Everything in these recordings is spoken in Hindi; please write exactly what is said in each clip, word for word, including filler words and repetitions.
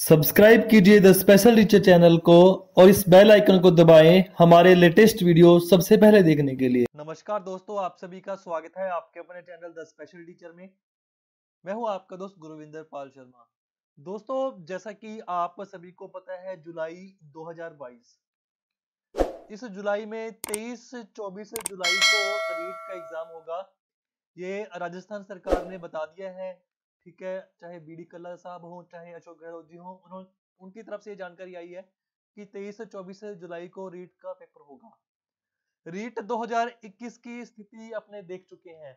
सब्सक्राइब कीजिए द स्पेशल टीचर चैनल को और इस बेल आइकन को दबाएं हमारे लेटेस्ट वीडियो सबसे पहले देखने के लिए। नमस्कार दोस्तों, आप सभी का स्वागत है आपके अपने चैनल द स्पेशल टीचर में। मैं हूं आपका दोस्त गुरविंदर पाल शर्मा। दोस्तों, जैसा कि आप सभी को पता है, जुलाई दो हज़ार बाईस, इस जुलाई में तेईस चौबीस जुलाई को रीट का एग्जाम होगा। ये राजस्थान सरकार ने बता दिया है, ठीक है। चाहे बी डी कल्ला साहब हो, चाहे अशोक गहलोत जी हो, उन्होंने उनकी तरफ से ये जानकारी आई है कि तेईस चौबीस जुलाई को रीट का पेपर होगा। रीट दो हज़ार इक्कीस की स्थिति अपने देख चुके हैं।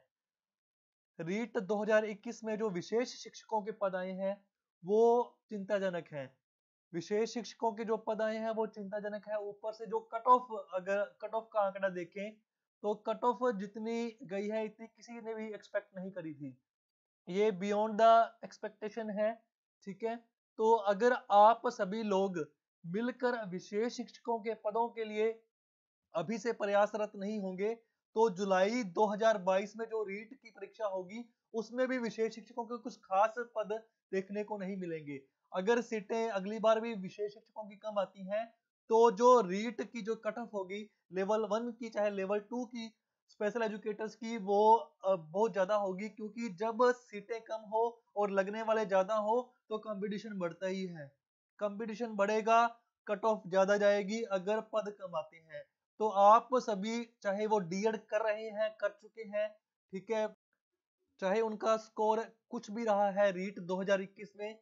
रीट दो हज़ार इक्कीस में जो विशेष शिक्षकों के पद आए हैं वो चिंताजनक हैं। विशेष शिक्षकों के जो पद आए हैं वो चिंताजनक है। ऊपर से जो कट ऑफ, अगर कट ऑफ का आंकड़ा देखें तो कट ऑफ जितनी गई है इतनी किसी ने भी एक्सपेक्ट नहीं करी थी। ये बियॉन्ड द एक्सपेक्टेशन है, ठीक है। तो अगर आप सभी लोग मिलकर विशेष शिक्षकों के पदों के लिए अभी से प्रयासरत नहीं होंगे तो जुलाई दो हज़ार बाईस में जो रीट की परीक्षा होगी उसमें भी विशेष शिक्षकों के कुछ खास पद देखने को नहीं मिलेंगे। अगर सीटें अगली बार भी विशेष शिक्षकों की कम आती हैं तो जो रीट की जो कट ऑफ होगी लेवल वन की चाहे लेवल टू की स्पेशल एजुकेटर्स की, वो बहुत ज्यादा होगी, क्योंकि जब सीटें कम हो और लगने वाले ज्यादा हो तो कंपटीशन बढ़ता ही है। कंपटीशन बढ़ेगा, कट ऑफ ज्यादा जाएगी अगर पद कम आते हैं। तो आप सभी, चाहे वो डीएड कर रहे हैं, कर चुके हैं, ठीक है, चाहे उनका स्कोर कुछ भी रहा है रीट दो हज़ार इक्कीस में,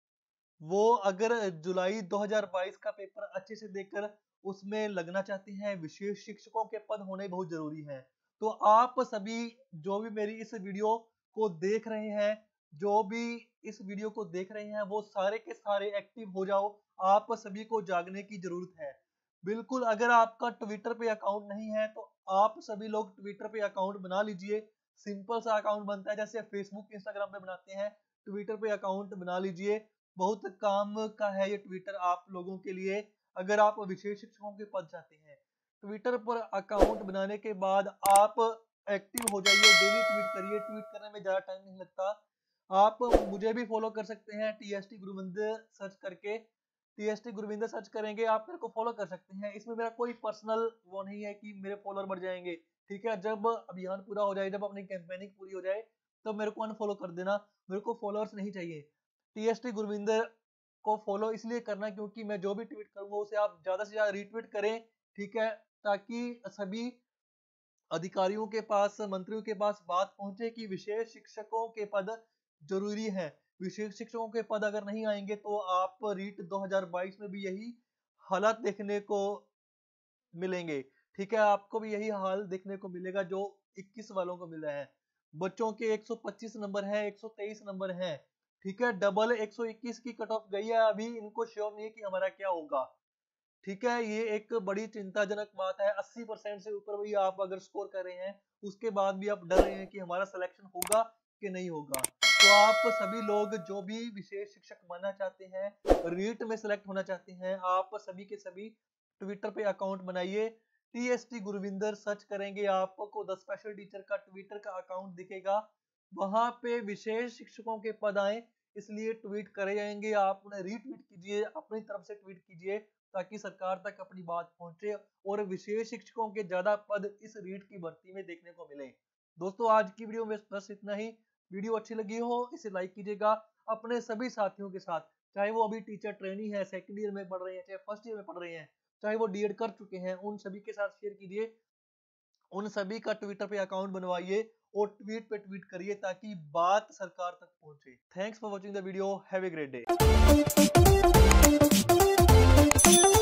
वो अगर जुलाई दो हज़ार बाईस का पेपर अच्छे से देकर उसमें लगना चाहते हैं, विशेष शिक्षकों के पद होने बहुत जरूरी है। तो आप सभी जो भी मेरी इस वीडियो को देख रहे हैं, जो भी इस वीडियो को देख रहे हैं, वो सारे के सारे एक्टिव हो जाओ। आप सभी को जागने की जरूरत है। बिल्कुल, अगर आपका ट्विटर पे अकाउंट नहीं है तो आप सभी लोग ट्विटर पे अकाउंट बना लीजिए। सिंपल सा अकाउंट बनता है जैसे फेसबुक इंस्टाग्राम पे बनाते हैं, ट्विटर पे अकाउंट बना लीजिए। बहुत काम का है ये ट्विटर आप लोगों के लिए, अगर आप विशेष शिक्षकों के पद चाहते हैं। ट्विटर पर अकाउंट बनाने के बाद आप एक्टिव हो जाइए, डेली ट्वीट करिए। ट्वीट करने में ज्यादा टाइम नहीं लगता। आप मुझे भी फॉलो कर सकते हैं, T S T Gurvinder search करके। T S T Gurvinder search करेंगे, आप मेरे को फॉलो कर सकते हैं। इसमें मेरा कोई पर्सनल वो नहीं है कि मेरे फॉलोअर बढ़ जाएंगे, ठीक है। जब अभियान पूरा हो जाए, जब अपनी कैंपेनिंग पूरी हो जाए, तो मेरे को अनफॉलो कर देना। मेरे को फॉलोअर्स नहीं चाहिए। टी एस टी गुरविंदर को फॉलो इसलिए करना क्योंकि मैं जो भी ट्वीट करूंगा उसे आप ज्यादा से ज्यादा रीट्वीट करें, ठीक है, ताकि सभी अधिकारियों के पास, मंत्रियों के पास बात पहुंचे कि विशेष शिक्षकों के पद जरूरी है। विशेष शिक्षकों के पद अगर नहीं आएंगे तो आप रीट दो हज़ार बाईस में भी यही हालात देखने को मिलेंगे, ठीक है। आपको भी यही हाल देखने को मिलेगा जो इक्कीस वालों को मिला है। बच्चों के एक सौ पच्चीस नंबर है, एक सौ तेईस नंबर है, ठीक है। डबल एक सौ इक्कीस की कट ऑफ गई है। अभी इनको श्योर नहीं है कि हमारा क्या होगा, ठीक है। ये एक बड़ी चिंताजनक बात है। अस्सी परसेंट से ऊपर भी आप अगर स्कोर कर रहे हैं, उसके बाद भी आप डर रहे हैं कि हमारा सिलेक्शन होगा कि नहीं होगा। तो आप सभी लोग जो भी विशेष शिक्षक बनना चाहते हैं, रीट में सिलेक्ट होना चाहते हैं, आप सभी के सभी ट्विटर पे अकाउंट बनाइए। T S T Gurvinder search करेंगे, आपको द स्पेशल टीचर का ट्विटर का अकाउंट दिखेगा। वहां पे विशेष शिक्षकों के पद आए इसलिए ट्वीट करे जाएंगे। आप उन्हें रीट्वीट कीजिए, अपनी तरफ से ट्वीट कीजिए, ताकि सरकार तक अपनी बात पहुंचे और विशेष शिक्षकों के ज्यादा पद इस रीट की भर्ती में देखने को मिले। दोस्तों, आज की वीडियो में बस इतना ही। वीडियो अच्छी लगी हो इसे लाइक कीजिएगा अपने सभी साथियों के साथ, चाहे वो अभी टीचर ट्रेनी है, सेकंड ईयर में पढ़ रहे हैं, चाहे फर्स्ट ईयर में पढ़ रहे हैं, चाहे वो डीएड कर चुके हैं, उन सभी के साथ शेयर कीजिए। उन सभी का ट्विटर पे अकाउंट बनवाइए और ट्वीट पे ट्वीट करिए ताकि बात सरकार तक पहुंचे। Thanks for watching the video. Have a great day.